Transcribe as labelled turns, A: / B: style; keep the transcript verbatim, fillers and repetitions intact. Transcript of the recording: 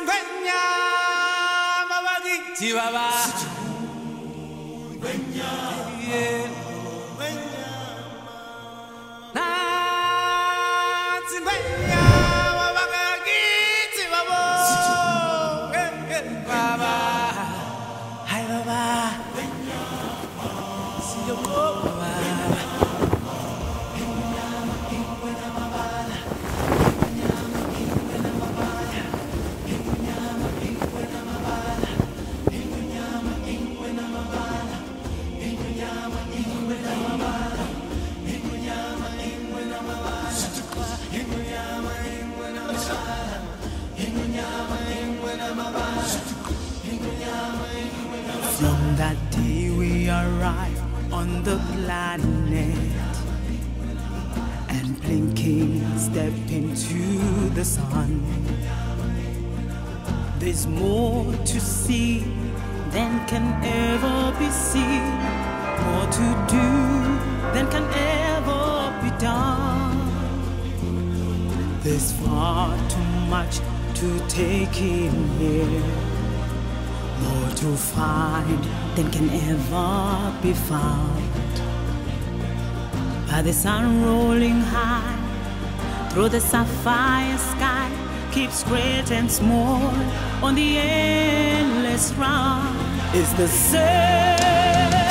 A: Chihuahua. Yeah. From that day we arrived on the planet, and blinking step into the sun. There's more to see than can ever be seen, more to do than can ever be done. There's far too much to take in here, more to find than can ever be found. By the sun rolling high through the sapphire sky, keeps great and small on the endless round is the same.